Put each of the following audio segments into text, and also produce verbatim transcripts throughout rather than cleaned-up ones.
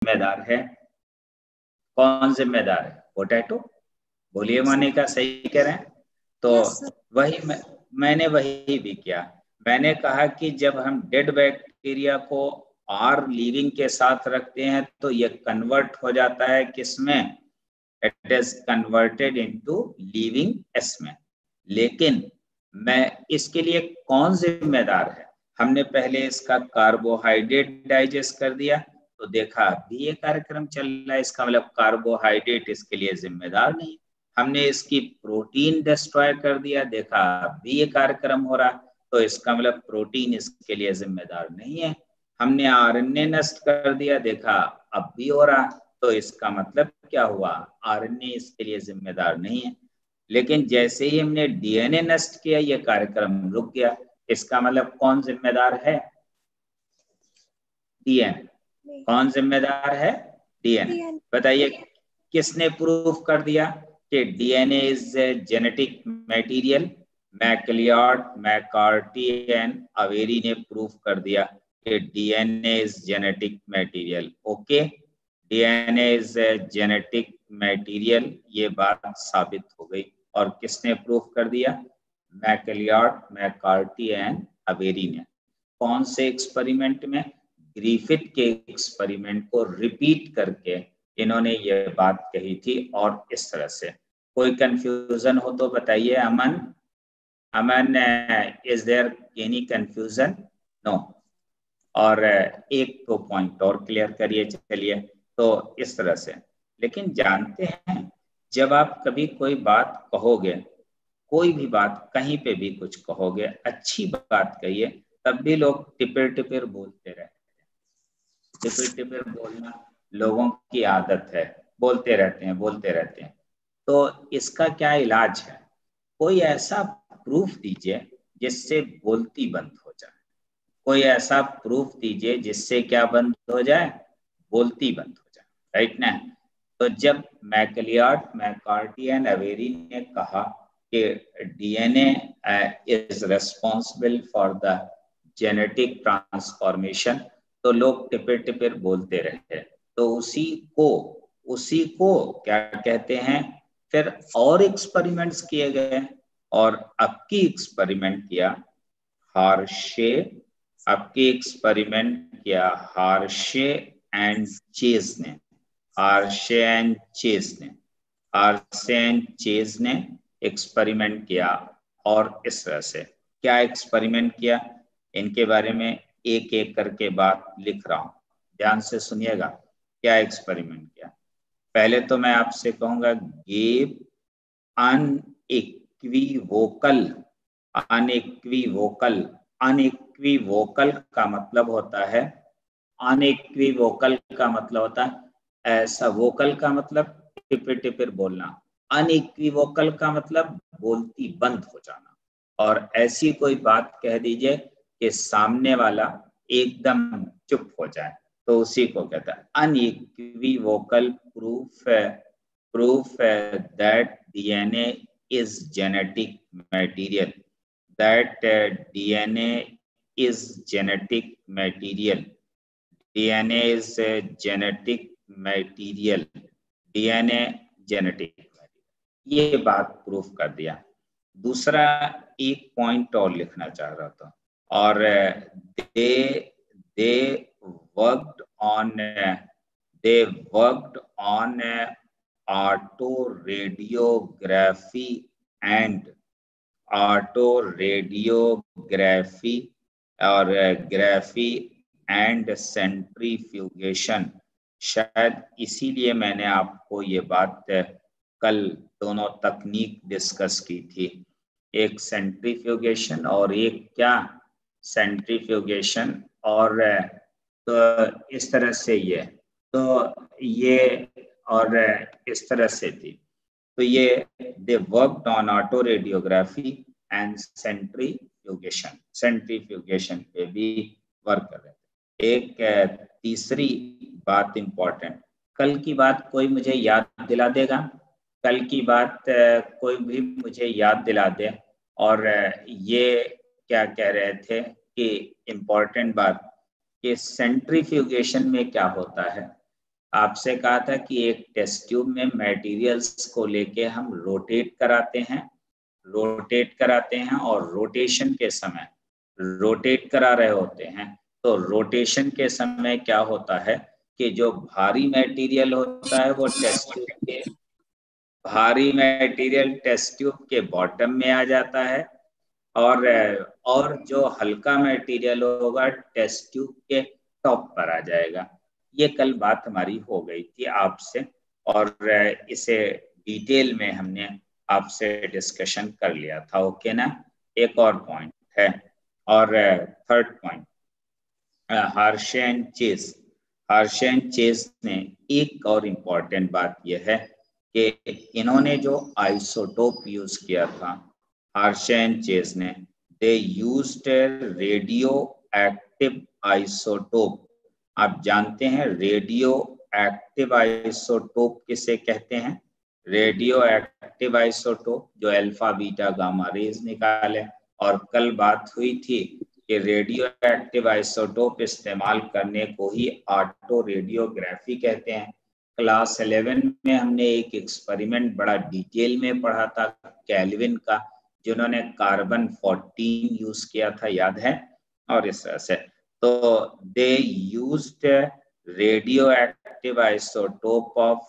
जिम्मेदार है? कौन जिम्मेदार है? पोटैटो। बोलिए मोनिका, सही कह रहे हैं? तो yes, वही मैं, मैंने वही भी किया। मैंने कहा कि जब हम डेड बैक्टीरिया को आर लिविंग के साथ रखते हैं तो ये कन्वर्ट हो जाता है किसमें? It is converted into living एस में। लेकिन मैं इसके लिए कौन जिम्मेदार है? हमने पहले इसका कार्बोहाइड्रेट डाइजेस्ट कर दिया तो देखा अभी ये कार्यक्रम चल रहा है, इसका मतलब कार्बोहाइड्रेट इसके लिए जिम्मेदार नहीं। हमने इसकी प्रोटीन डिस्ट्रॉय कर दिया, देखा अभी ये कार्यक्रम हो रहा, तो इसका मतलब प्रोटीन इसके लिए जिम्मेदार नहीं है। हमने आरएनए नष्ट कर दिया, देखा अब भी हो रहा, तो इसका मतलब क्या हुआ? आरएनए इसके लिए जिम्मेदार नहीं है। लेकिन जैसे ही हमने डीएनए नष्ट किया ये कार्यक्रम रुक गया, इसका मतलब कौन जिम्मेदार है? डीएनए। कौन जिम्मेदार है? डीएनए। बताइए किसने प्रूफ कर दिया कि DNA is genetic material? MacLeod, McCarty and Avery ने प्रूफ कर दिया कि DNA is genetic material. Okay, DNA is genetic material, ये बात साबित हो गई। और किसने प्रूफ कर दिया? मैकलियार्ड, मैकार्टी एंड अवेरी ने। कौन से एक्सपेरिमेंट में? ग्रिफिथ के एक्सपेरिमेंट को रिपीट करके इन्होंने ये बात कही थी। और इस तरह से कोई कंफ्यूजन हो तो बताइए। Aman, Aman, is there any confusion? No. और एक तो पॉइंट और क्लियर करिए। चलिए, तो इस तरह से। लेकिन जानते हैं, जब आप कभी कोई बात कहोगे, कोई भी बात कहीं पे भी कुछ कहोगे, अच्छी बात कहिए, तब भी लोग टिपिर टिपिर बोलते रहते हैं। टिपिर टिपिर बोलना लोगों की आदत है, बोलते रहते हैं बोलते रहते हैं। तो इसका क्या इलाज है? कोई ऐसा प्रूफ दीजिए जिससे बोलती बंद हो जाए। कोई ऐसा प्रूफ दीजिए जिससे क्या बंद हो जाए? बोलती बंद हो जाए, राइट ना? तो जब मैकलियार्ड, मैकार्टी एंड अवेरी ने कहा कि DNA is responsible for the genetic transformation, तो लोग टिपिर टिपिर बोलते रहे। तो उसी को उसी को क्या कहते हैं? फिर और एक्सपेरिमेंट्स किए गए, और अब की एक्सपेरिमेंट किया हार्शे, आपके एक्सपेरिमेंट किया हार्शे एंड चेज ने। हार्शे एंड चेज ने हार्शे एंड चेज ने एक्सपेरिमेंट किया। और इस तरह से क्या एक्सपेरिमेंट किया, इनके बारे में एक एक करके बात लिख रहा हूं, ध्यान से सुनिएगा। क्या एक्सपेरिमेंट किया? पहले तो मैं आपसे कहूंगा, गिव अनइक्विवोकल। अनइक्विवोकल अनइक्विवोकल का मतलब होता है, अनइक्विवोकल का मतलब होता है ऐसा, वोकल का मतलब टिपिर टिपिर बोलना, अनइक्विवोकल का मतलब बोलती बंद हो जाना। और ऐसी कोई बात कह दीजिए कि सामने वाला एकदम चुप हो जाए, तो उसी को कहता है unequivocal proof proof that DNA is genetic material, that uh, DNA is genetic material, DNA is uh, genetic material, DNA genetic material, ये बात प्रूफ कर दिया। दूसरा एक पॉइंट और लिखना चाह रहा था, और they they worked on they worked on autoradiography and autoradiography और ग्राफी एंड सेंट्रीफ्यूगेशन। शायद इसीलिए मैंने आपको ये बात कल दोनों तकनीक डिस्कस की थी, एक सेंट्रीफ्यूगेशन और एक क्या? सेंट्रीफ्यूगेशन। और तो इस तरह से ये तो ये और इस तरह से थी। तो ये they worked on autoradiography and centrifugation, centrifugation पे भी वर्क कर रहे थे। एक तीसरी बात इंपॉर्टेंट, कल की बात कोई मुझे याद दिला देगा? कल की बात कोई भी मुझे याद दिला दे। और ये क्या कह रहे थे कि इम्पोर्टेंट बात कि सेंट्रीफ्यूगेशन में क्या होता है? आपसे कहा था कि एक टेस्ट ट्यूब में मटेरियल्स को लेके हम रोटेट कराते हैं रोटेट कराते हैं और रोटेशन के समय रोटेट करा रहे होते हैं तो रोटेशन के समय क्या होता है कि जो भारी मटेरियल होता है वो टेस्ट ट्यूब के भारी मटेरियल टेस्ट ट्यूब के बॉटम में आ जाता है और और जो हल्का मटेरियल होगा टेस्ट ट्यूब के टॉप पर आ जाएगा। ये कल बात हमारी हो गई थी आपसे और इसे डिटेल में हमने आपसे डिस्कशन कर लिया था। ओके ना। एक और पॉइंट है और third point, Hershey and Chase Hershey and Chase ने एक और इम्पॉर्टेंट बात यह है कि इन्होंने जो आइसोटोप यूज किया था हार्शे एंड चेज ने, they used radioactive isotope. आप जानते हैं रेडियो एक्टिव आइसोटोप किसे कहते हैं? रेडियो एक्टिव आइसोटोप जो अल्फा बीटा गामा रेज निकाले। और कल बात हुई थी कि रेडियो एक्टिव आइसोटोप इस्तेमाल करने को ही ऑटो रेडियोग्राफी कहते हैं। क्लास इलेवन में हमने एक एक्सपेरिमेंट बड़ा डिटेल में पढ़ा था कैल्विन का, जिन्होंने कार्बन फोर्टीन यूज किया था, याद है? और इस तरह से तो they used radioactive isotope of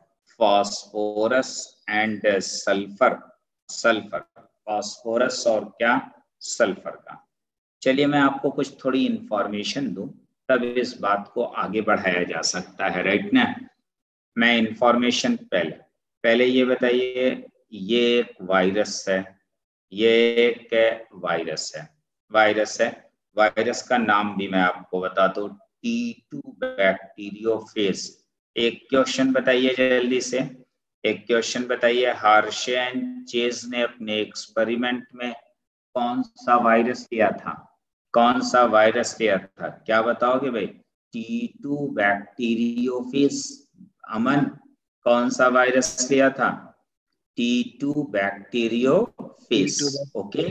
phosphorus and sulphur sulphur phosphorus और क्या सल्फर का। चलिए मैं आपको कुछ थोड़ी इंफॉर्मेशन दूं तब इस बात को आगे बढ़ाया जा सकता है, राइट ना। मैं इंफॉर्मेशन पहले पहले ये बताइए, ये एक वायरस है, ये एक वायरस है वायरस है वायरस का नाम भी मैं आपको बता दूं, टी टू बैक्टीरियोफेज। एक क्वेश्चन बताइए जल्दी से, एक क्वेश्चन बताइए, हार्शे एंड चेज ने अपने एक्सपेरिमेंट में कौन सा वायरस लिया था? कौन सा वायरस लिया था? क्या बताओगे भाई? T two bacteriophage. अमन, कौन सा वायरस लिया था? T two bacteriophage. Okay,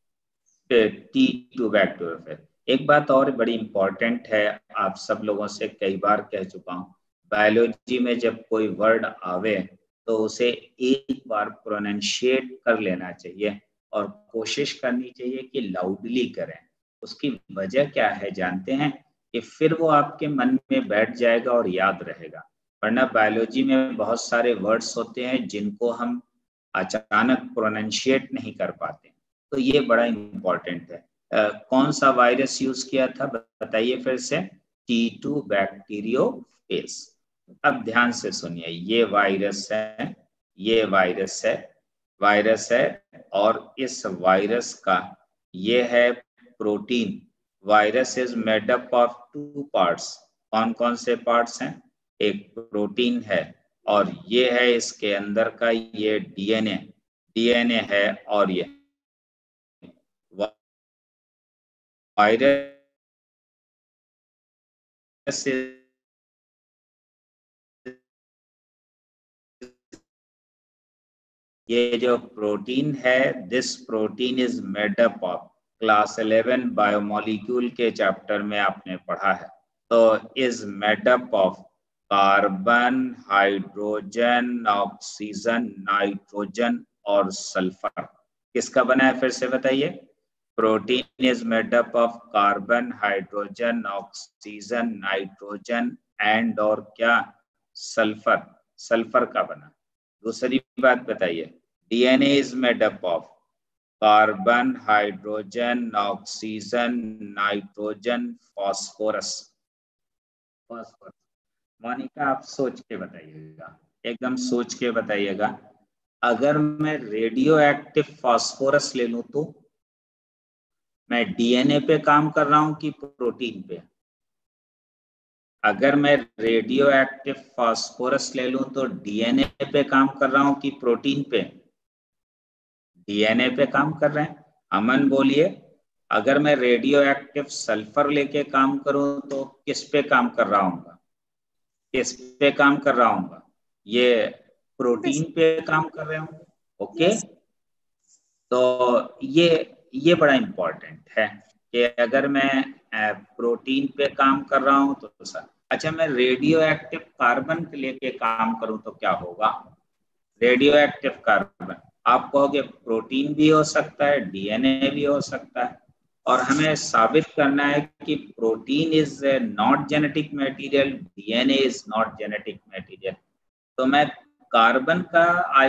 T two bacteriophage. एक बात और बड़ी इंपॉर्टेंट है, आप सब लोगों से कई बार कह चुका हूँ, बायोलॉजी में जब कोई वर्ड आवे तो उसे एक बार प्रोनाउंशिएट कर लेना चाहिए और कोशिश करनी चाहिए कि लाउडली करें। उसकी वजह क्या है जानते हैं? कि फिर वो आपके मन में बैठ जाएगा और याद रहेगा। वरना बायोलॉजी में बहुत सारे वर्ड्स होते हैं जिनको हम अचानक प्रोनाउंशिएट नहीं कर पाते, तो ये बड़ा इम्पोर्टेंट है। uh, कौन सा वायरस यूज किया था बताइए फिर से? T two bacteriophage. अब ध्यान से सुनिए, ये वायरस है, ये वायरस है वायरस है और इस वायरस का ये है protein. Virus is made up of two parts. कौन कौन से पार्ट्स हैं? एक प्रोटीन है और ये है इसके अंदर का ये डीएनए डीएनए है और ये वायरस ये जो प्रोटीन है, this protein is made up of, class eleven biomolecule के चैप्टर में आपने पढ़ा है, तो is made up of carbon, hydrogen, oxygen, nitrogen और सल्फर। किसका बना है फिर से बताइए? Protein is made up of carbon, hydrogen, oxygen, nitrogen and और क्या? सल्फर। सल्फर का बना। दूसरी बात बताइए, DNA is made up of carbon, hydrogen, oxygen, nitrogen, phosphorus. Phosphorus. Monica आप सोच के बताइएगा, एकदम सोच के बताइएगा। अगर मैं रेडियो एक्टिव फास्फोरस ले लूं तो मैं डीएनए पे काम कर रहा हूं कि प्रोटीन पे? अगर मैं रेडियो एक्टिव फास्फोरस ले लूं तो डीएनए पे काम कर रहा हूं कि प्रोटीन पे? डीएनए पे काम कर रहे हैं। अमन बोलिए, अगर मैं रेडियो एक्टिव सल्फर लेके काम करूं तो किस पे काम कर रहा हूँ? किस पे काम कर रहा हूँ? ये प्रोटीन पे काम कर रहे हूँ। ओके, तो ये ये बड़ा इंपॉर्टेंट है कि अगर मैं प्रोटीन पे काम कर रहा हूँ तो सर अच्छा, मैं रेडियो एक्टिव कार्बन के लेके काम करूं तो क्या होगा? रेडियो एक्टिव कार्बन, आप कहोगे प्रोटीन भी हो सकता है, डीएनए भी हो सकता है, और हमें साबित करना है कि protein is not genetic material, DNA is not genetic material. तो मैं कार्बन का आई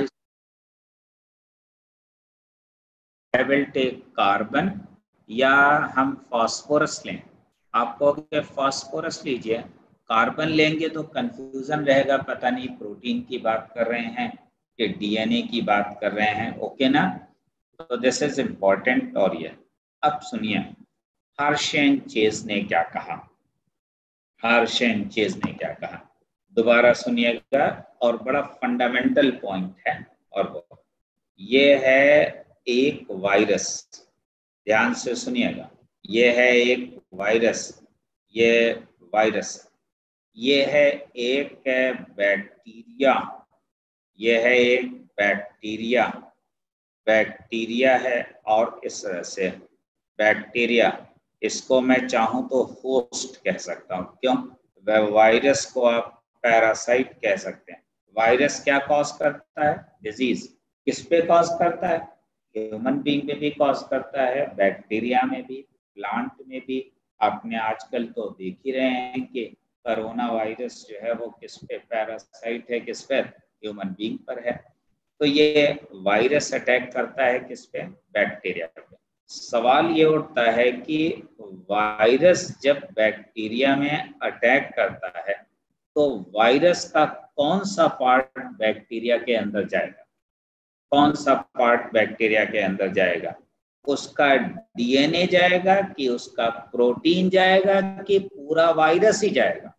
विल टेक कार्बन, या हम फास्फोरस लें। आप कहोगे फास्फोरस लीजिए, कार्बन लेंगे तो कंफ्यूजन रहेगा, पता नहीं प्रोटीन की बात कर रहे हैं कि डीएनए की बात कर रहे हैं। ओके ना? तो दिस इज इम्पोर्टेंट। और ये अब सुनिए, हर्शे एंड चेज ने क्या कहा। हर्शे एंड चेज ने क्या कहा, दोबारा सुनिएगा, और बड़ा फंडामेंटल पॉइंट है। और वो ये है एक वायरस, ध्यान से सुनिएगा, ये है एक वायरस, ये वायरस, ये है एक बैक्टीरिया, ये है एक बैक्टीरिया, बैक्टीरिया है। और इस तरह से बैक्टीरिया, इसको मैं चाहूं तो होस्ट कह सकता हूं। क्यों? वायरस को आप पैरासाइट कह सकते हैं। वायरस क्या कॉज करता है? डिजीज। किस पे कॉज करता है? ह्यूमन बीइंग में भी कॉज करता है, बैक्टीरिया में भी, प्लांट में भी। आपने आजकल तो देख ही रहे हैं कि कोरोना वायरस जो है वो किस पे पैरासाइट है, किस पर? ह्यूमन बीइंग पर है। तो ये वायरस अटैक करता है किस पे? बैक्टीरिया पे। सवाल ये उठता है कि वायरस जब बैक्टीरिया में अटैक करता है तो वायरस का कौन सा पार्ट बैक्टीरिया के अंदर जाएगा? कौन सा पार्ट बैक्टीरिया के अंदर जाएगा? उसका डीएनए जाएगा कि उसका प्रोटीन जाएगा कि पूरा वायरस ही जाएगा?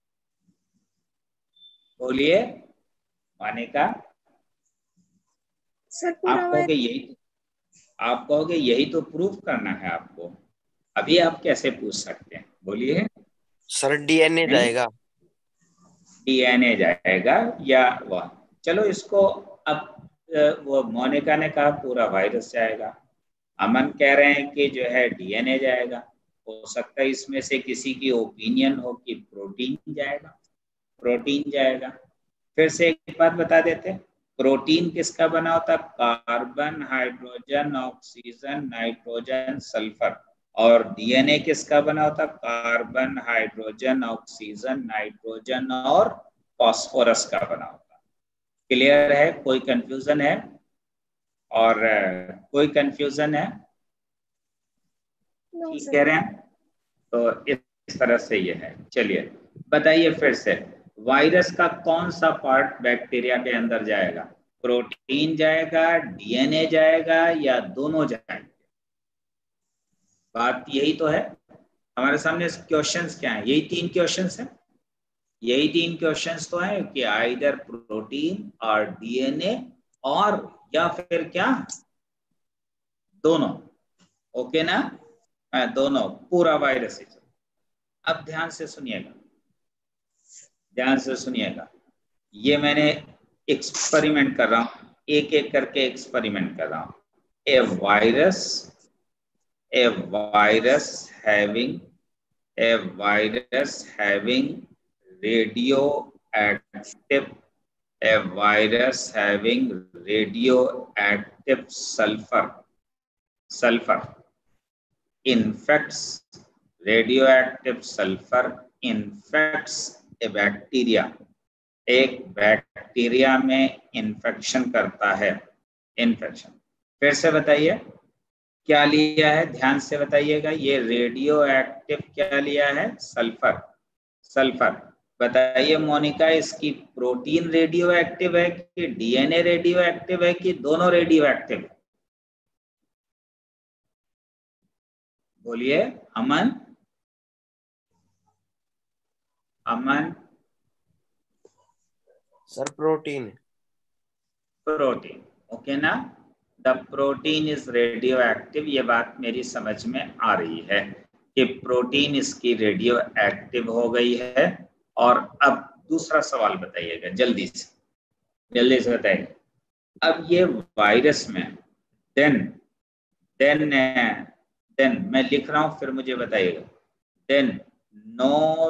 बोलिए, माने का आप कहोगे यही आप कहोगे यही तो प्रूफ करना है आपको। अभी आप कैसे पूछ सकते हैं? बोलिए सर। डीएनए जाएगा। डीएनए जाएगा या वह, चलो इसको अब वो मोनिका ने कहा पूरा वायरस जाएगा, अमन कह रहे हैं कि जो है डीएनए जाएगा। हो सकता है इसमें से किसी की ओपिनियन हो कि प्रोटीन जाएगा, प्रोटीन जाएगा। फिर से एक बात बता देते हैं, प्रोटीन किसका बना होता? Carbon, hydrogen, oxygen, nitrogen, sulphur. और डीएनए किसका बना होता? कार्बन, हाइड्रोजन, ऑक्सीजन, नाइट्रोजन और फास्फोरस का बना होता। क्लियर है? कोई कंफ्यूजन है? और कोई कंफ्यूजन है? ठीक कह रहे हैं? तो इस तरह से ये है। चलिए बताइए फिर से, वायरस का कौन सा पार्ट बैक्टीरिया के अंदर जाएगा? प्रोटीन जाएगा, डीएनए जाएगा, या दोनों जाएंगे? बात यही तो है। हमारे सामने क्वेश्चंस क्या हैं? यही तीन क्वेश्चंस हैं, यही तीन क्वेश्चंस तो हैं कि आइदर प्रोटीन और डीएनए, और या फिर क्या? दोनों। ओके ना? आ, दोनों, पूरा वायरस ही। अब ध्यान से सुनिएगा, ध्यान से सुनिएगा, ये मैंने एक्सपेरिमेंट कर रहा हूं, एक एक करके एक्सपेरिमेंट कर रहा हूं। A virus, a virus having a virus having radioactive a virus having radioactive sulfur sulfur infects radioactive sulfur infects a bacteria, एक बैक्टीरिया में इन्फेक्शन करता है। इन्फेक्शन, फिर से बताइए क्या लिया है, ध्यान से बताइएगा। ये रेडियो एक्टिव क्या लिया है? Sulphur, sulphur. बताइए मोनिका, इसकी प्रोटीन रेडियो एक्टिव है कि डीएनए रेडियो एक्टिव है कि दोनों रेडियो एक्टिव है? बोलिए Aman, Aman. Sir protein. Protein, okay ना? The protein is radioactive. ये बात मेरी समझ में आ रही है कि प्रोटीन इसकी रेडियो एक्टिव हो गई है। और अब दूसरा सवाल बताइएगा, जल्दी से जल्दी से बताइए। अब ये वायरस में देन देन देन मैं लिख रहा हूं, फिर मुझे बताइएगा। Then no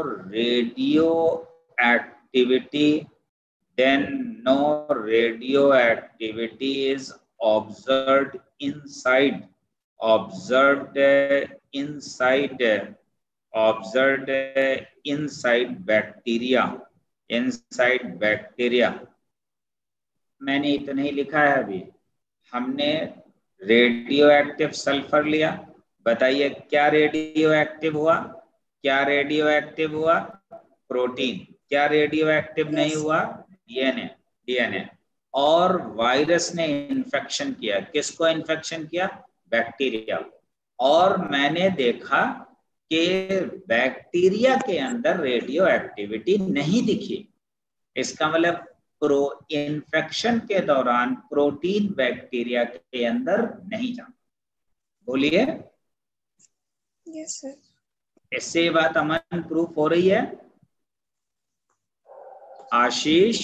radioactivity, then no radioactivity is observed inside, observed uh, inside, uh, observed uh, inside bacteria, inside bacteria. मैंने इतना ही लिखा है अभी। हमने रेडियो एक्टिव सल्फर लिया, बताइए क्या रेडियो एक्टिव हुआ, क्या रेडियो एक्टिव हुआ, प्रोटीन। क्या रेडियो एक्टिव yes. नहीं हुआ, डीएनए, डीएनए। और वायरस ने इन्फेक्शन किया, किसको इन्फेक्शन किया, बैक्टीरिया। और मैंने देखा कि बैक्टीरिया के अंदर रेडियो एक्टिविटी नहीं दिखी। इसका मतलब प्रो इन्फेक्शन के दौरान प्रोटीन बैक्टीरिया के अंदर नहीं जाता। बोलिए। Yes sir. इससे ये बात अमन प्रूफ हो रही है। आशीष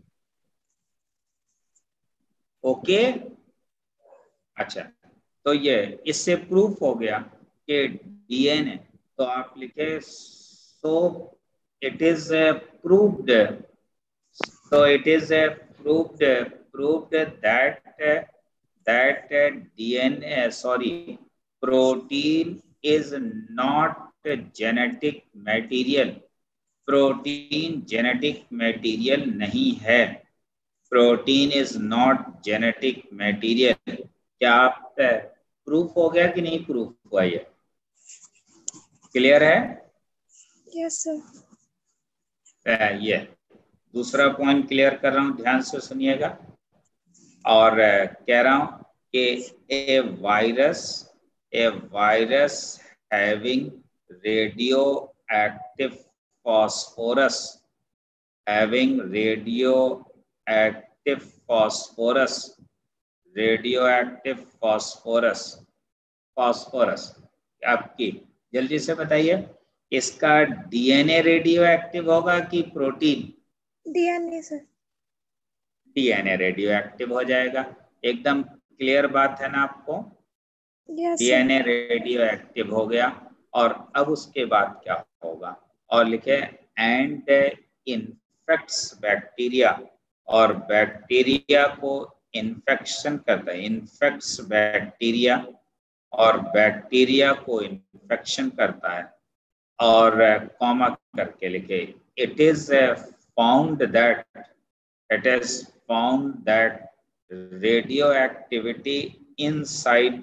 ओके। अच्छा, तो ये इससे प्रूफ हो गया कि डीएनए, तो आप लिखे so it is proved, so it is uh, proved uh, proved that uh, that uh, D N A sorry protein is not a genetic material, protein genetic material नहीं है, protein is not genetic material। क्या आप proof हो गया कि नहीं proof हुआ, ये क्लियर है? Yes sir. ये दूसरा पॉइंट क्लियर कर रहा हूं, ध्यान से सुनिएगा। और कह रहा हूं कि a virus a virus having radioactive phosphorus having radioactive phosphorus radioactive phosphorus phosphorus आपकी जल्दी से बताइए, इसका डीएनए रेडियो एक्टिव होगा कि protein? DNA sir. DNA radioactive हो जाएगा। एकदम क्लियर बात है ना आपको? यस। डीएनए रेडियो एक्टिव हो गया। और अब उसके बाद क्या होगा, और लिखे एंड इन्फेक्ट्स बैक्टीरिया, और बैक्टीरिया को इन्फेक्शन करता है, इन्फेक्ट्स बैक्टीरिया, और बैक्टीरिया को इन्फेक्शन करता है। और कॉमा करके लिखे it is found that it is found that radioactivity inside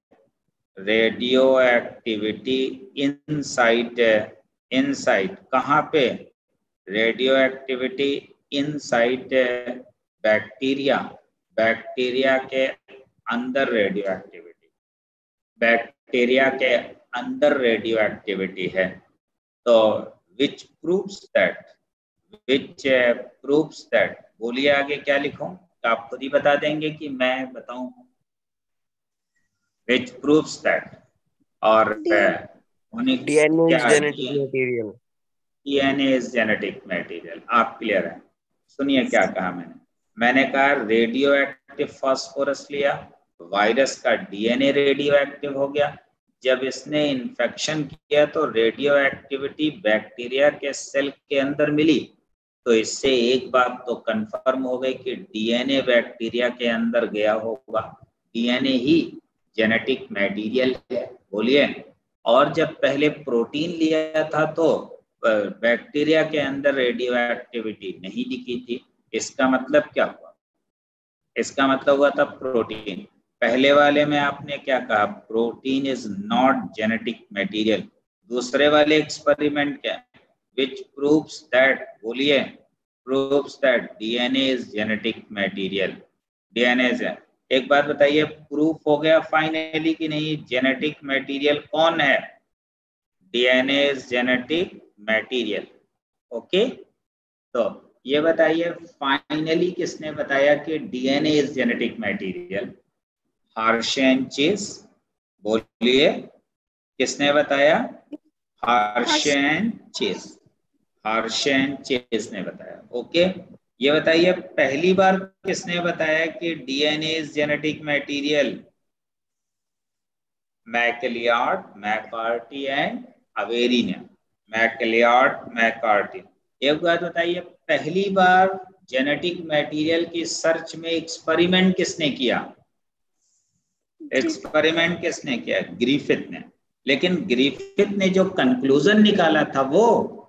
radioactivity inside inside कहाँ पे, radioactivity inside बैक्टीरिया, बैक्टीरिया के अंदर रेडियोएक्टिविटी, बैक्टीरिया के अंदर रेडियोएक्टिविटी है। तो which proves that which uh, proves that बोलिए आगे क्या लिखूं, तो आप खुद ही बता देंगे कि मैं बताऊं? which proves that, और DNA is genetic material, DNA is genetic material. आप क्लियर है? सुनिए क्या कहा मैंने, मैंने कहा रेडियो एक्टिव फास्फोरस लिया, वायरस का डीएनए रेडियो एक्टिव हो गया। जब इसने इन्फेक्शन किया तो रेडियो एक्टिविटी बैक्टीरिया के सेल के अंदर मिली, तो इससे एक बात तो कंफर्म हो गई कि डीएनए बैक्टीरिया के अंदर गया होगा, डीएनए ही जेनेटिक मटेरियल है। बोलिए। और जब पहले प्रोटीन लिया था तो बैक्टीरिया के अंदर रेडियो एक्टिविटी नहीं दिखी थी। इसका मतलब क्या हुआ, इसका मतलब हुआ था प्रोटीन। पहले वाले में आपने क्या कहा, protein is not genetic material. दूसरे वाले एक्सपेरिमेंट क्या, which proves that, बोलिए, proves that DNA is genetic material, DNA है। एक बात बताइए, प्रूफ हो गया फाइनली कि नहीं जेनेटिक मटेरियल कौन है? DNA is genetic material। Okay, तो ये बताइए फाइनली किसने बताया कि DNA is genetic material? Hershey and Chase. बोलिए, किसने बताया? Hershey and Chase, Hershey and Chase ने बताया। ओके, ये बताइए पहली बार किसने बताया कि DNA is genetic material? MacLeod, McCarty and Avery ने। MacLeod McCarty. एक बात बताइए, पहली बार जेनेटिक मटेरियल की सर्च में एक्सपेरिमेंट किसने किया? एक्सपेरिमेंट किसने किया? ग्रिफिथ ने। लेकिन ग्रिफिथ ने जो कंक्लूजन निकाला था वो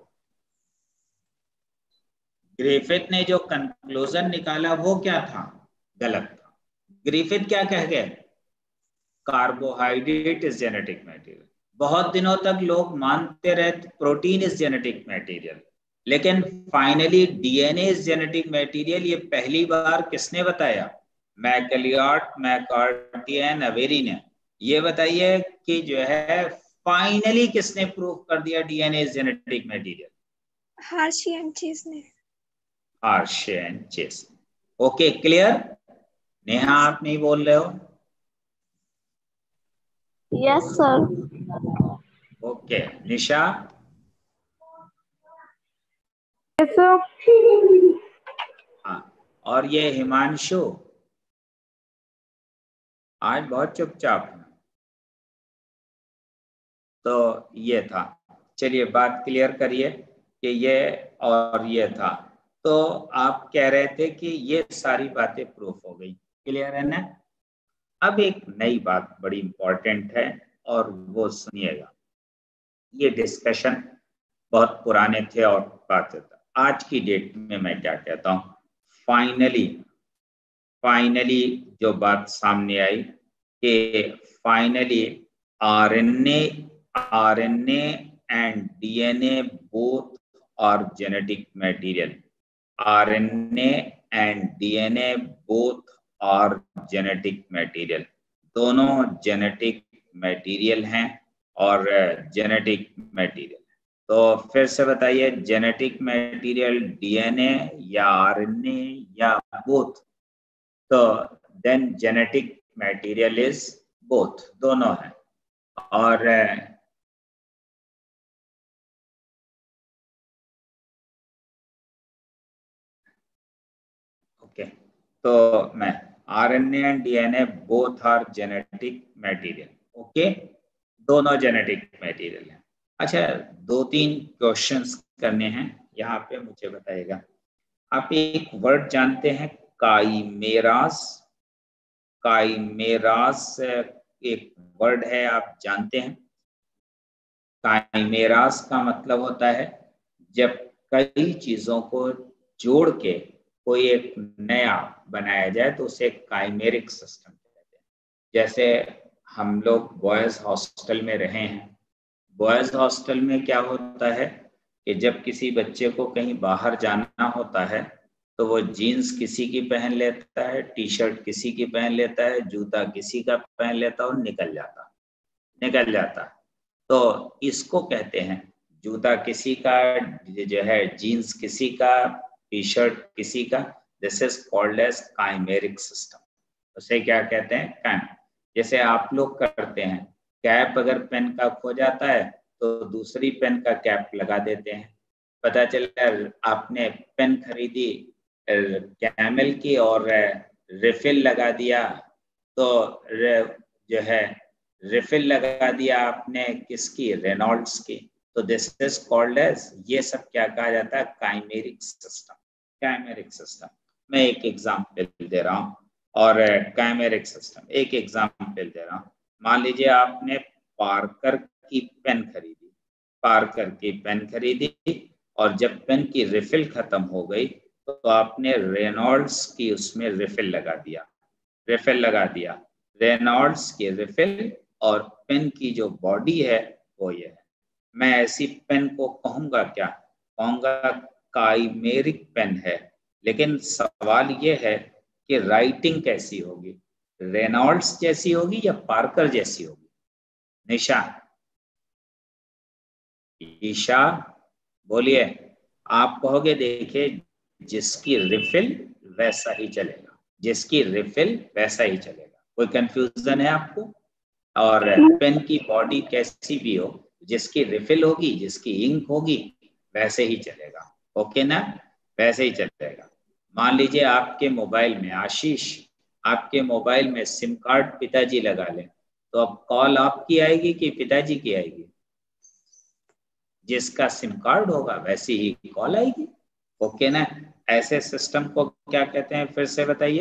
ग्रिफिथ ने जो कंक्लूजन निकाला वो क्या था? गलत था। ग्रिफिथ क्या कह गए? Carbohydrate is genetic material. बहुत दिनों तक लोग मानते रहे प्रोटीन इज जेनेटिक मटेरियल, लेकिन finally DNA is genetic material. ये पहली बार किसने बताया? मैकलियार्ड मैकार्टी एंड अवेरी ने। ये बताइए कि जो है फाइनली किसने प्रूव कर दिया DNA is genetic material? Hershey and Chase ने। Hershey and Chase. Okay, clear? Neha आप नहीं बोल रहे हो? Yes sir. Okay, Nisha? Yes sir. हाँ, और ये हिमांशु आज बहुत चुपचाप है। तो ये था। चलिए बात क्लियर करिए कि ये और ये था। तो आप कह रहे थे कि ये सारी बातें प्रूफ हो गई, क्लियर है ना? अब एक नई बात बड़ी इंपॉर्टेंट है और वो सुनिएगा। ये डिस्कशन बहुत पुराने थे और बात था। आज की डेट में मैं क्या कहता हूँ, फाइनली फाइनली जो बात सामने आई कि finally RNA RNA and DNA both are genetic material. RNA and DNA both are genetic material. दोनों जेनेटिक मटेरियल हैं और जेनेटिक मटेरियल। तो फिर से बताइए, जेनेटिक मटेरियल डीएनए या आरएनए या बोथ? तो then genetic material is both, दोनों है। और ओके okay, तो मैं RNA and DNA both are genetic material. Okay, दोनों जेनेटिक मटेरियल है। अच्छा, दो तीन क्वेश्चंस करने हैं यहाँ पे, मुझे बताइएगा। आप एक वर्ड जानते हैं काइमेरास? काइमेरास एक वर्ड है, आप जानते हैं? काइमेरास का मतलब होता है जब कई चीजों को जोड़ के कोई एक नया बनाया जाए तो उसे काइमेरिक सिस्टम कहते हैं। जैसे हम लोग बॉयज हॉस्टल में रहे हैं। बॉयज हॉस्टल में क्या होता है कि जब किसी बच्चे को कहीं बाहर जाना होता है तो वो जीन्स किसी की पहन लेता है, टी शर्ट किसी की पहन लेता है, जूता किसी का पहन लेता है और निकल जाता निकल जाता तो इसको कहते हैं, जूता किसी का, जो है जीन्स किसी का, टी शर्ट किसी का, this is called as chimeric system. उसे क्या कहते हैं? काइम। जैसे आप लोग करते हैं, कैप अगर पेन का खो जाता है तो दूसरी पेन का कैप लगा देते हैं। पता चला आपने पेन खरीदी कैमल की और रिफिल लगा दिया, तो जो है रिफिल लगा दिया आपने किसकी? रेनॉल्ड्स की। तो दिस इज कॉल्ड एज, ये सब क्या कहा जाता है? Chimeric system. Chimeric system. मैं एक एग्जांपल दे रहा हूँ और काइमेरिक सिस्टम एक एग्जांपल दे रहा हूँ। मान लीजिए आपने पार्कर की पेन खरीदी पार्कर की पेन खरीदी और जब पेन की रिफिल खत्म हो गई तो आपने रेनॉल्ड्स की उसमें रिफिल लगा दिया रिफिल लगा दिया रेनॉल्ड्स की रिफिल और पेन की जो बॉडी है वो ये है। मैं ऐसी पेन को कहूंगा क्या? कहूंगा काइमेरिक पेन है। लेकिन सवाल ये है कि राइटिंग कैसी होगी? रेनॉल्ड्स जैसी होगी या पार्कर जैसी होगी? निशा, ईशा बोलिए। आप कहोगे देखिए जिसकी रिफिल वैसा ही चलेगा, जिसकी रिफिल वैसा ही चलेगा। कोई कंफ्यूजन है आपको? और पेन की बॉडी कैसी भी हो, जिसकी रिफिल होगी, जिसकी इंक होगी, वैसे ही चलेगा। ओके ना? वैसे ही चलेगा। मान लीजिए आपके मोबाइल में, आशीष आपके मोबाइल में सिम कार्ड पिताजी लगा लें, तो अब कॉल आपकी आएगी कि पिताजी की आएगी? जिसका सिम कार्ड होगा वैसी ही कॉल आएगी। ओके ना? ऐसे सिस्टम को क्या कहते हैं, फिर से बताइए?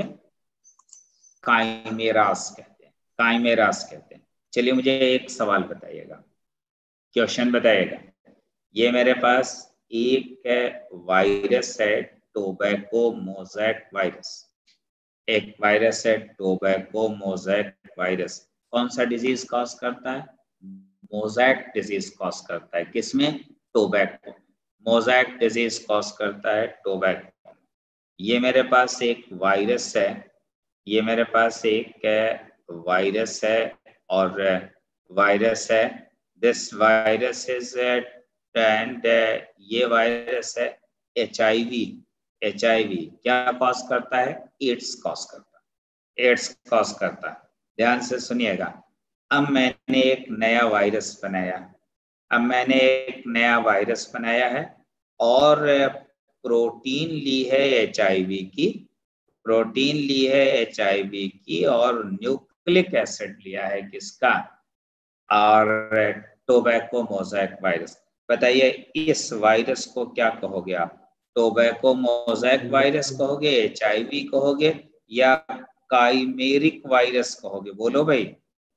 काइमेरास कहते हैं, काइमेरास कहते हैं। चलिए मुझे एक सवाल बताइएगा, क्वेश्चन बताइएगा। ये मेरे पास एक वायरस है, टोबैको मोज़ैक वायरस। एक वायरस है टोबैको मोज़ैक वायरस। कौन सा डिजीज कॉज करता है? मोज़ैक डिजीज कॉज करता है। किसमें? टोबैको। मोज़ैक डिजीज कॉज करता है टोबैको। ये मेरे पास एक वायरस है, ये मेरे पास एक वायरस है और वायरस है, दिस वायरस इज एंड ये वायरस है H I V. H I V क्या कॉज करता है? एड्स कॉज करता है, एड्स कॉज करता है। ध्यान से सुनिएगा। अब मैंने एक नया वायरस बनाया, अब मैंने एक नया वायरस बनाया है और प्रोटीन ली है एच आई वी की, प्रोटीन ली है एच आई वी की और न्यूक्लिक एसिड लिया है किसका? और टोबैको मोज़ैक वायरस। बताइए इस वायरस को क्या कहोगे आप? टोबैको मोज़ैक वायरस कहोगे, एच आई वी कहोगे या काइमेरिक वायरस कहोगे? बोलो भाई,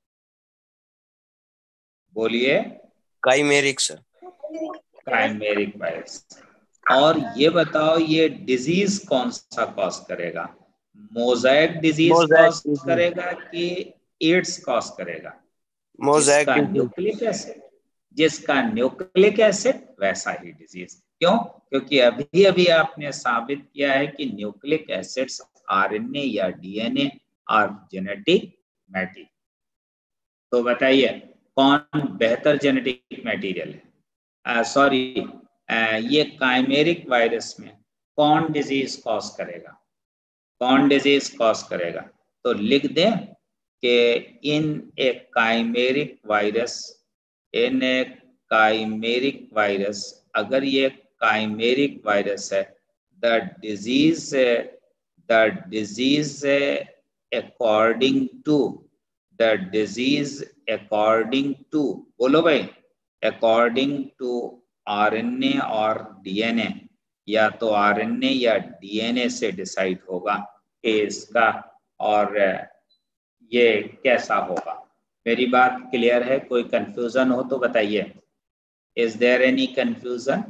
बोलिए। Chimeric sir. Chimeric virus. और ये बताओ ये डिजीज कौन सा कॉज करेगा? मोज़ैक डिजीज मोज़ैक कॉज करेगा कि एड्स कॉज करेगा? मोज़ैक जिसका डिजीज। न्यूक्लिक एसिड, जिसका न्यूक्लिक एसिड वैसा ही डिजीज। क्यों? क्योंकि अभी अभी आपने साबित किया है कि न्यूक्लिक एसिड्स आरएनए या डीएनए और जेनेटिक मैटेरियल। तो बताइए कौन बेहतर जेनेटिक मैटेरियल है? सॉरी, ये काइमेरिक वायरस में कौन डिजीज कॉज करेगा? कौन डिजीज कॉज करेगा? तो लिख दें कि in a chimeric virus, in a chimeric virus, अगर ये काइमेरिक वायरस है, the disease the disease according to the disease according to बोलो भाई, अकॉर्डिंग टू आरएनए और डीएनए, या तो आरएनए या डीएनए से डिसाइड होगा कि इसका और ये कैसा होगा। मेरी बात क्लियर है? कोई कंफ्यूजन हो तो बताइए। Is there any confusion?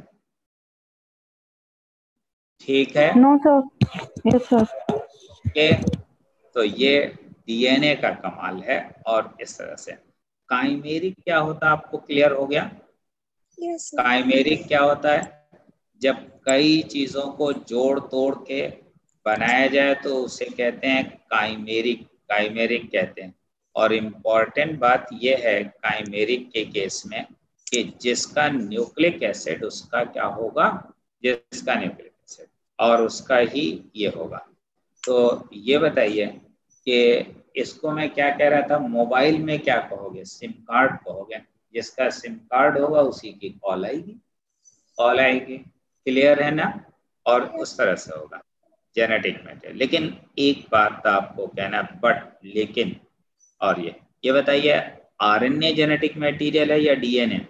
ठीक है? No sir. Yes sir. Okay, तो ये डीएनए का कमाल है। और इस तरह से काइमेरिक क्या होता है आपको क्लियर हो गया? यस काइमेरिक क्या होता है? जब कई चीजों को जोड़ तोड़ के बनाया जाए तो उसे कहते हैं काइमेरिक, काइमेरिक कहते हैं। और इम्पॉर्टेंट बात यह है काइमेरिक के केस में कि जिसका न्यूक्लिक एसिड उसका क्या होगा? जिसका न्यूक्लिक एसिड और उसका ही ये होगा। तो ये बताइए कि इसको मैं क्या कह रहा था, मोबाइल में क्या कहोगे? सिम कार्ड कहोगे। जिसका सिम कार्ड होगा उसी की कॉल आएगी, कॉल आएगी। क्लियर है ना? और उस तरह से होगा जेनेटिक मैटेरियल। लेकिन एक बात आपको कहना, बट लेकिन, और ये ये बताइए आरएनए जेनेटिक मैटेरियल है या डीएनए?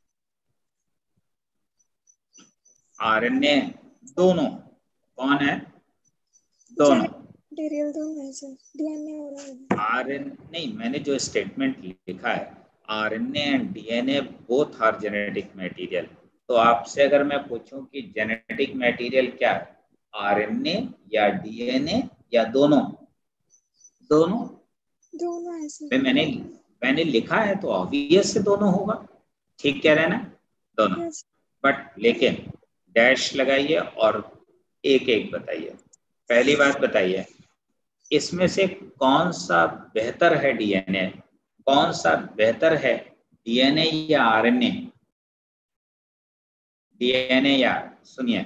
आरएनए दोनों। कौन है? दोनों। मटेरियल दोनों है सर, डीएनए और आरएनए नहीं, मैंने जो स्टेटमेंट लिखा है RNA and DNA both are genetic material. तो आपसे अगर मैं पूछूं कि जेनेटिक मैटेरियल क्या है, आरएनए या डीएनए या दोनों? दोनों। दोनों है सर। मैंने मैंने लिखा है तो ऑब्वियस से दोनों होगा। ठीक कह रहे हैं ना? दोनों। यस बट लेकिन डैश लगाइए और एक एक बताइए। पहली बात बताइए इसमें से कौन सा बेहतर है डीएनए, कौन सा बेहतर है डीएनए या आरएनए? डीएनए या, सुनिए,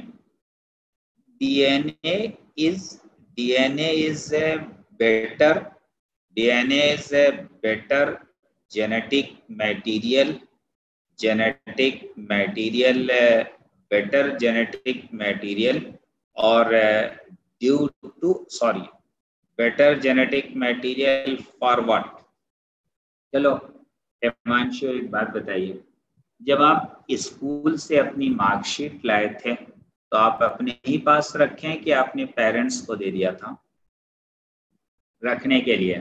DNA is DNA is a better DNA is a better genetic material genetic material better genetic material और due to sorry better genetic material for what? चलो हिमांशु एक बात बताइए, जब आप स्कूल से अपनी मार्कशीट लाए थे तो आप अपने ही पास रखें कि आपने पेरेंट्स को दे दिया था रखने के लिए?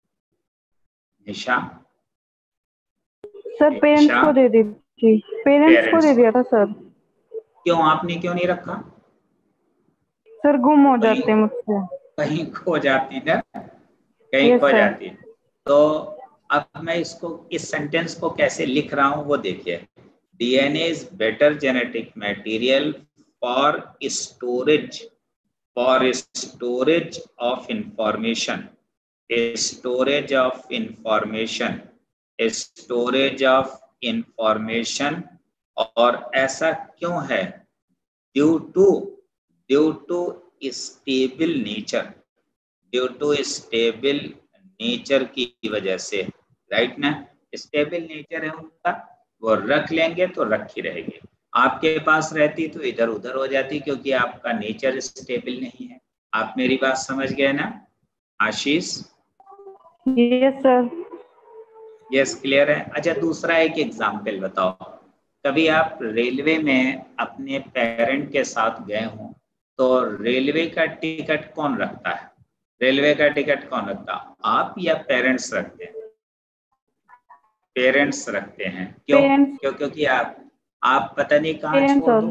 निशा? सर पेरेंट्स को दे दी थी, पेरेंट्स को दे दिया था सर। क्यों, आपने क्यों नहीं रखा? सर गुम हो जाते मुझसे, कहीं खो जाती ना, कहीं खो जाती। तो अब मैं इसको, इस सेंटेंस को कैसे लिख रहा हूं वो देखिए। DNA is better genetic material for storage for storage of information storage of information storage of information और ऐसा क्यों है? Due to due to stable nature due to stable nature की वजह से, राइट ना? स्टेबल नेचर है उनका, वो रख लेंगे तो रखी रहेगी। आपके पास रहती तो इधर उधर हो जाती, क्योंकि आपका नेचर स्टेबल नहीं है। आप मेरी बात समझ गए ना Ashish? Yes sir. Yes, clear है। अच्छा, दूसरा एक एग्जाम्पल बताओ। कभी आप रेलवे में अपने पेरेंट के साथ गए हों तो रेलवे का टिकट कौन रखता है? रेलवे का टिकट कौन रखता है, आप या पेरेंट्स रखते हैं? पेरेंट्स रखते हैं। क्यों? क्यों? क्योंकि आप आप पता नहीं कहाँ छोड़ दो,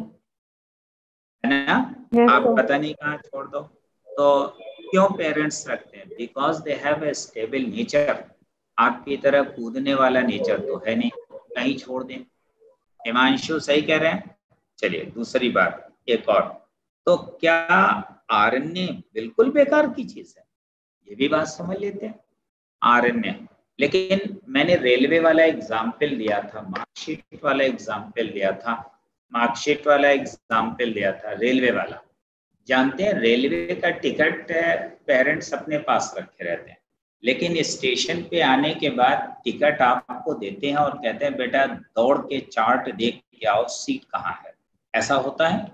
है ना? आप पता नहीं कहाँ छोड़ दो, तो क्यों पेरेंट्स रखते हैं? Because they have a stable nature. आपकी तरह कूदने वाला नेचर तो है नहीं, कहीं छोड़ दें। हिमांशु सही कह रहे हैं। चलिए दूसरी बात, एक और। तो क्या आरएनए बिल्कुल बेकार की चीज है? ये भी बात समझ लेते हैं। आरएनए, लेकिन मैंने रेलवे वाला एग्जाम्पल दिया था, मार्कशीट वाला एग्जाम्पल दिया था मार्कशीट वाला एग्जाम्पल दिया था रेलवे वाला। जानते हैं रेलवे का टिकट पेरेंट्स अपने पास रखे रहते हैं, लेकिन स्टेशन पे आने के बाद टिकट आपको देते हैं और कहते हैं बेटा दौड़ के चार्ट देख के आओ, सीट कहाँ है। ऐसा होता है?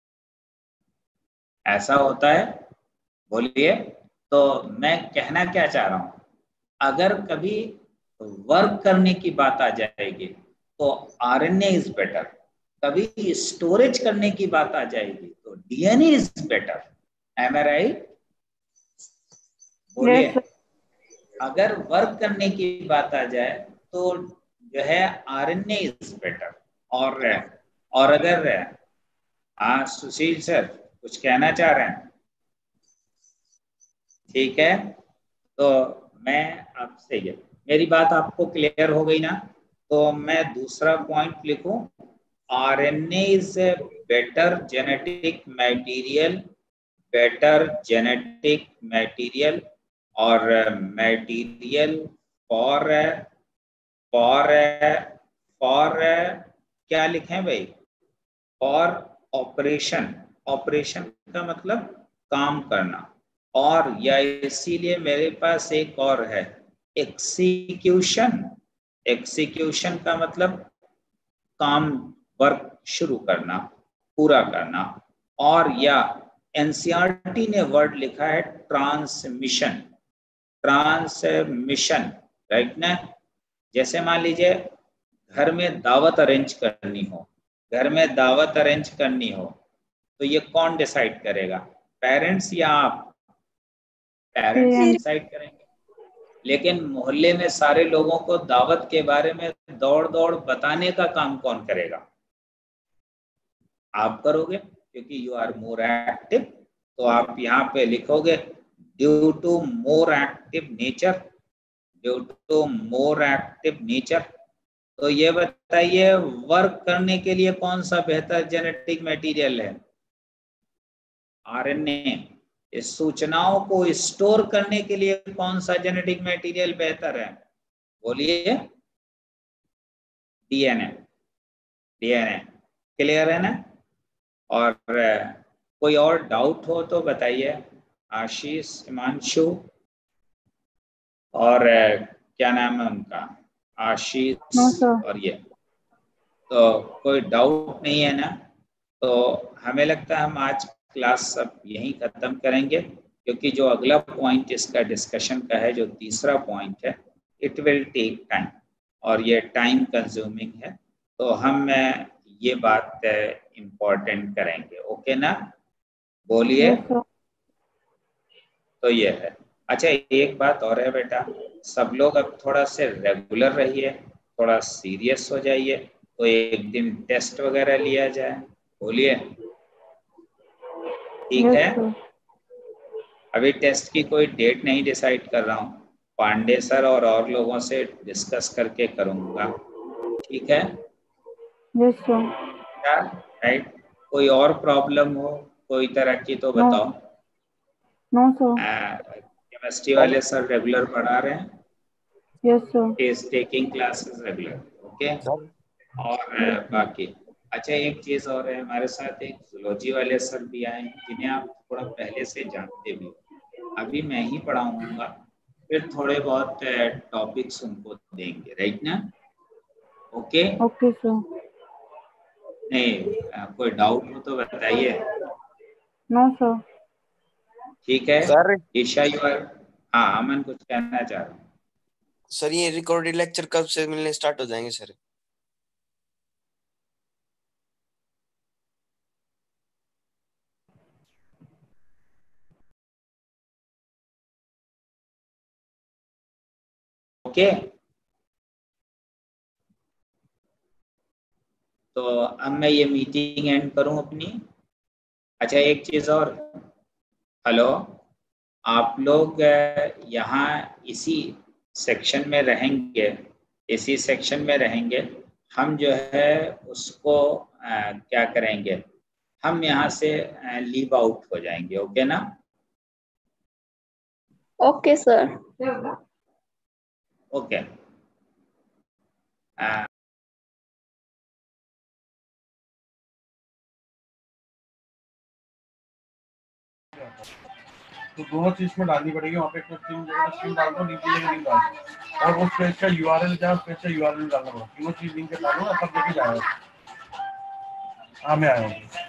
ऐसा होता है? बोलिए। तो मैं कहना क्या चाह रहा हूँ, अगर कभी वर्क करने की बात आ जाएगी तो आरएनए इज बेटर, कभी स्टोरेज करने की बात आ जाएगी तो DNA is better. Am I right? बोलिए। yes, अगर वर्क करने की बात आ जाए तो जो है आरएनए इज बेटर। और और अगर, हाँ सुशील सर कुछ कहना चाह रहे हैं? ठीक है, तो मैं आपसे, ये मेरी बात आपको क्लियर हो गई ना? तो मैं दूसरा पॉइंट लिखूं, RNA is a better genetic material better genetic material और मटेरियल फॉर फॉर फॉर क्या लिखें भाई? For operation. ऑपरेशन का मतलब काम करना। और या इसीलिए मेरे पास एक और है, एक्सिक्यूशन। एक्सिक्यूशन का मतलब काम, वर्क शुरू करना, पूरा करना। और या एनसीईआरटी ने वर्ड लिखा है ट्रांसमिशन। ट्रांसमिशन, राइट ना? जैसे मान लीजिए घर में दावत अरेंज करनी हो घर में दावत अरेंज करनी हो तो ये कौन डिसाइड करेगा, पेरेंट्स या आप? पेरेंट्स डिसाइड करेंगे। लेकिन मोहल्ले में सारे लोगों को दावत के बारे में दौड़ दौड़ बताने का काम कौन करेगा? आप करोगे, क्योंकि यू आर मोर एक्टिव। तो आप यहाँ पे लिखोगे due to more active nature due to more active nature. तो ये बताइए वर्क करने के लिए कौन सा बेहतर जेनेटिक मटेरियल है? आरएनए। इस सूचनाओं को स्टोर करने के लिए कौन सा जेनेटिक मटेरियल बेहतर है? बोलिए। डीएनए। डीएनए। क्लियर है ना? और कोई और डाउट हो तो बताइए। आशीष, हिमांशु और क्या नाम है उनका, आशीष और ये, तो कोई डाउट नहीं है ना? तो हमें लगता है हम आज क्लास सब यहीं ख़त्म करेंगे, क्योंकि जो अगला पॉइंट इसका डिस्कशन का है, जो तीसरा पॉइंट है, इट विल टेक टाइम और ये टाइम कंज्यूमिंग है। तो हम ये बात इम्पोर्टेंट करेंगे, ओके ना? बोलिए। Yes, sir. तो ये है। अच्छा, एक बात और है बेटा, सब लोग अब थोड़ा से रेगुलर रहिए, थोड़ा सीरियस हो जाइए, तो एक दिन टेस्ट वगैरह लिया जाए। बोलिए, ठीक Yes, है? sir. अभी टेस्ट की कोई डेट नहीं डिसाइड कर रहा हूँ, पांडे सर और और लोगों से डिस्कस करके करूँगा, ठीक है? Yes, sir. राइट। कोई और प्रॉब्लम हो कोई तरह की तो No. बताओ। No, sir. केमिस्ट्री वाले सर रेगुलर पढ़ा रहे हैं, Yes, sir. Is taking classes regular, okay? और uh, बाकी अच्छा, एक चीज और है, हमारे साथ एक जूलॉजी वाले सर भी आए हैं जिन्हें आप थोड़ा पहले से जानते भी हो। अभी मैं ही पढ़ाऊंगा, फिर थोड़े बहुत टॉपिक्स उनको देंगे, राइट ना? ओके? Okay, sir. नहीं, कोई डाउट हो तो बताइए। No, sir. ठीक है सर ईशा, यू आर, हाँ अमन कुछ कहना चाह रहा हूँ। सर ये रिकॉर्डेड लेक्चर कब से मिलने स्टार्ट हो जाएंगे सर? ओके, तो अब मैं ये मीटिंग एंड करूं अपनी। अच्छा, एक चीज और, हेलो, आप लोग यहाँ इसी सेक्शन में रहेंगे, इसी सेक्शन में रहेंगे। हम जो है उसको आ, क्या करेंगे, हम यहाँ से लीव आउट हो जाएंगे, ओके ना? Okay sir. ओके। आ, तो दोनों चीज में डालनी पड़ेगी, वहाँ पे स्ट्रीम जगह स्ट्रीम डाल दो, नीचे जगह लिंक डाल दो, और उस पेज का यूआरएल जहाँ पेज का यूआरएल डालना पड़ेगा। तीनों चीज लिंक डालो ना, सब लेके जाएगा। हाँ मैं आया हूँ।